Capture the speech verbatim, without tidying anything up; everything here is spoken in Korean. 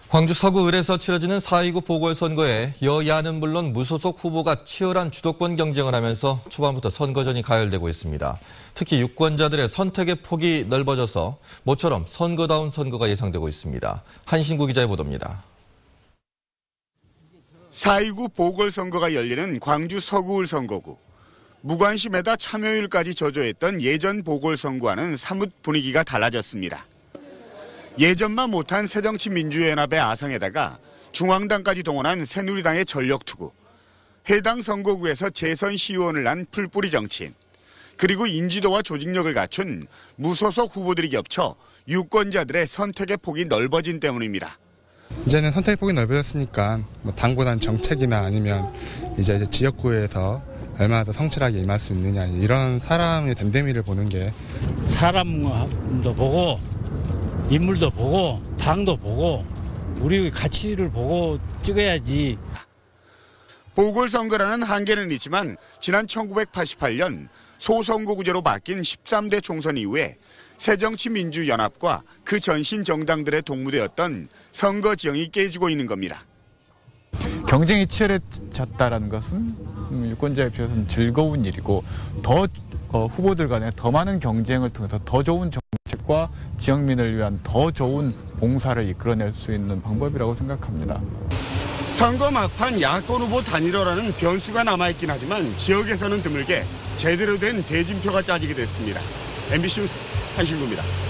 광주 서구을에서 치러지는 사 이구 보궐선거에 여야는 물론 무소속 후보가 치열한 주도권 경쟁을 하면서 초반부터 선거전이 가열되고 있습니다. 특히 유권자들의 선택의 폭이 넓어져서 모처럼 선거다운 선거가 예상되고 있습니다. 한신구 기자의 보도입니다. 사 이구 보궐선거가 열리는 광주 서구을 선거구. 무관심에다 참여율까지 저조했던 예전 보궐선거와는 사뭇 분위기가 달라졌습니다. 예전만 못한 새정치민주연합의 아성에다가 중앙당까지 동원한 새누리당의 전력투구, 해당 선거구에서 재선 시의원을 난 풀뿌리 정치인, 그리고 인지도와 조직력을 갖춘 무소속 후보들이 겹쳐 유권자들의 선택의 폭이 넓어진 때문입니다. 이제는 선택의 폭이 넓어졌으니까 뭐 당보다는 정책이나 아니면 이제, 이제 지역구에서 얼마나 더 성실하게 임할 수 있느냐, 이런 사람의 됨됨이를 보는 게, 사람도 보고 인물도 보고 당도 보고 우리 가치를 보고 찍어야지. 보궐선거라는 한계는 있지만 지난 천구백팔십팔 년 소선거구제로 바뀐 십삼 대 총선 이후에 새정치민주연합과 그 전신 정당들의 동무되었던 선거 지형이 깨지고 있는 겁니다. 경쟁이 치열해졌다는 것은 유권자 입장에서는 즐거운 일이고, 더 어, 후보들 간에 더 많은 경쟁을 통해서 더 좋은 정책과 지역민을 위한 더 좋은 봉사를 이끌어낼 수 있는 방법이라고 생각합니다. 선거 막판 야권 후보 단일화라는 변수가 남아있긴 하지만 지역에서는 드물게 제대로 된 대진표가 짜지게 됐습니다. 엠비씨 뉴스 한신구입니다.